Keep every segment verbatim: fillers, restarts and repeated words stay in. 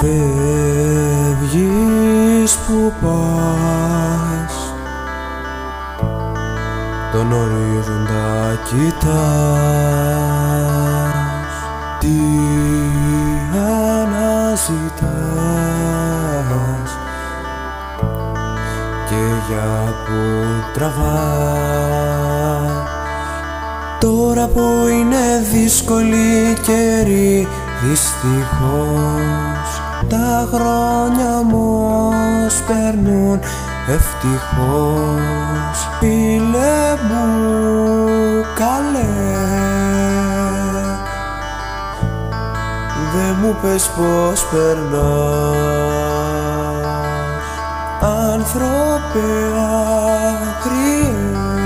Φεύγεις που πας, τον ορίζοντα κοιτάς, τι αναζητάς και για που τραβάς. Τώρα που είναι δύσκολη καιρή, δυστυχώς τα χρόνια όμως περνούν ευτυχώς. Φίλε μου καλέ, δε μου πες πως περνάς. Άνθρωπε άγριε,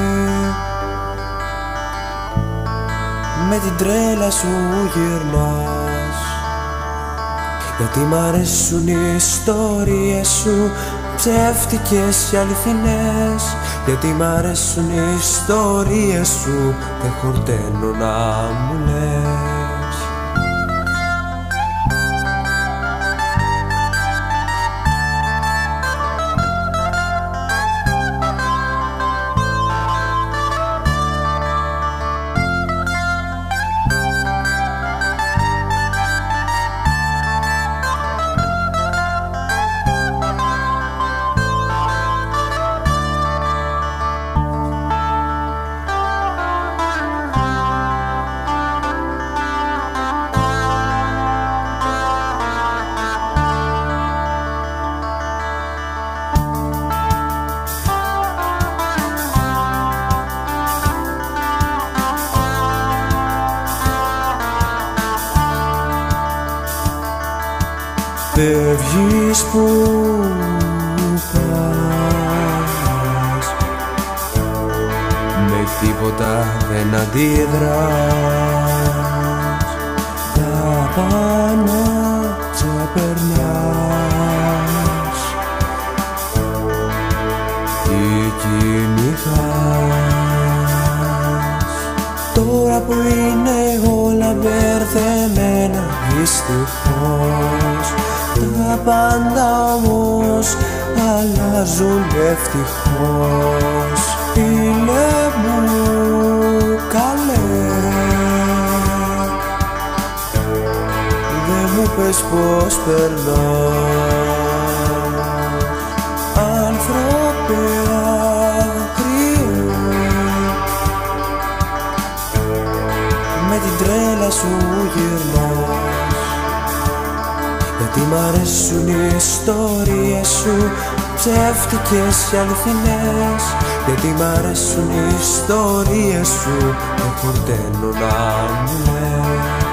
με την τρέλα σου γυρνάς. Γιατί μ' αρέσουν οι ιστορίες σου, ψεύτικες και αληθινές. Γιατί μ' αρέσουν οι ιστορίες σου, δεν χορταίνω να μου λες. Φεύγεις που πας, με τίποτα δεν αντιδράς. Τα πάνω ξεπερνάς, τι κυνηγάς. Τώρα που είναι όλα μπερδεμένα, δυστυχώς τα πάντα όμως αλλάζουν ευτυχώς. Φίλε μου καλέ, δε μου πες πως περνάς. Άνθρωπε άγριε, με την τρέλα σου γυρνάς. Γιατί μ' αρέσουν οι ιστορίες σου, ψεύτικες και αληθινές. Γιατί μ' αρέσουν οι ιστορίες σου, δεν χορταίνω να μου λες.